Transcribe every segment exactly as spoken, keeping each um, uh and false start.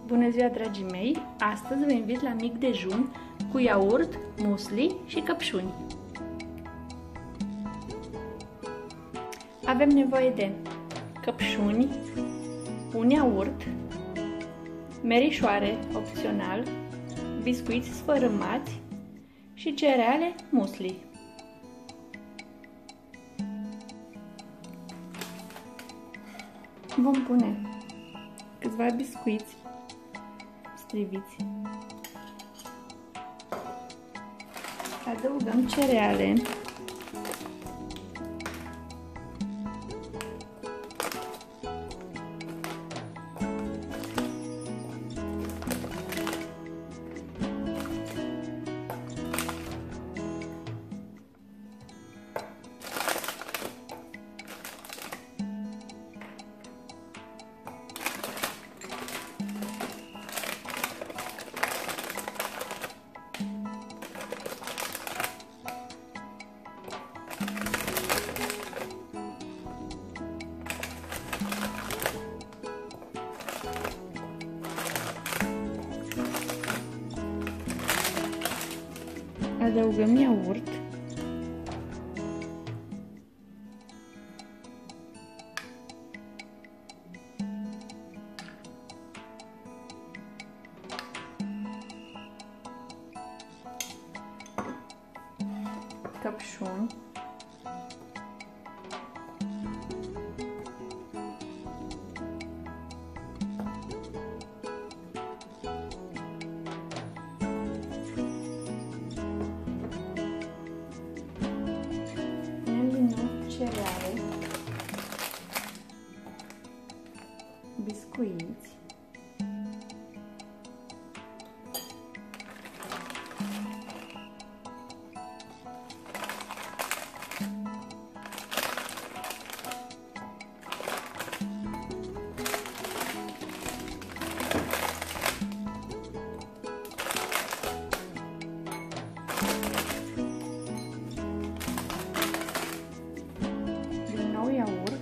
Bună ziua, dragii mei! Astăzi vă invit la mic dejun cu iaurt, musli și căpșuni. Avem nevoie de căpșuni, un iaurt, merișoare opțional, biscuiți sfărâmați și cereale musli. Vom pune câțiva biscuiți striviți. Adăugăm cereale. Adăugăm iaurt. Căpșuni. Cereale, biscuiți, iaurt,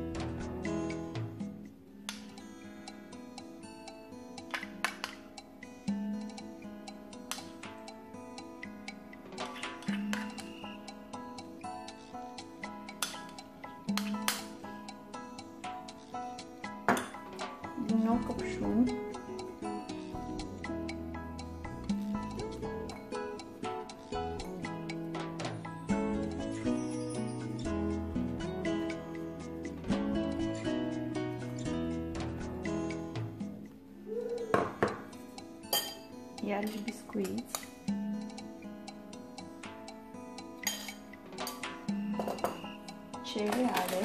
din nou căpșuni, iarăși biscuiți, cereale,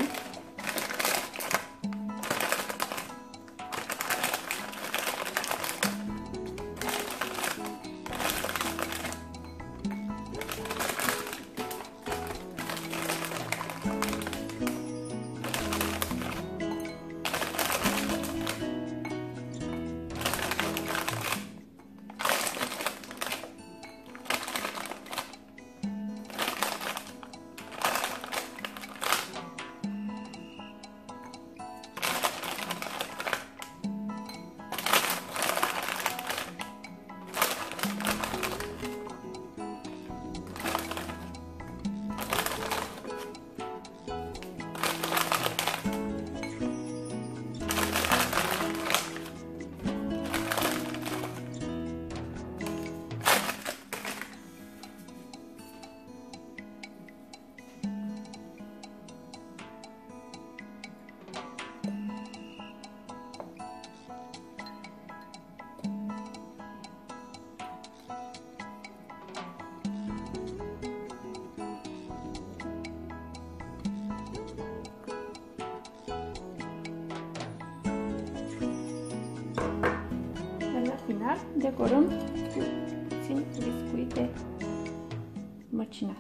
decorăm cu puțin biscuite măcinate.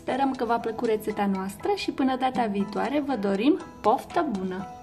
Sperăm că v-a plăcut rețeta noastră și până data viitoare vă dorim poftă bună!